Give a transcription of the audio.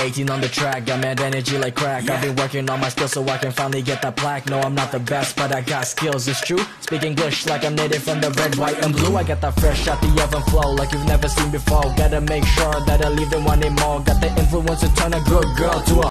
18 on the track, got mad energy like crack. I've been working on my skills so I can finally get that plaque. No, I'm not the best, but I got skills, it's true. Speak English like I'm native from the red, white, and blue. I got that fresh out the oven flow like you've never seen before. Gotta make sure that I leave them wanting more. Got the influence to turn a good girl to a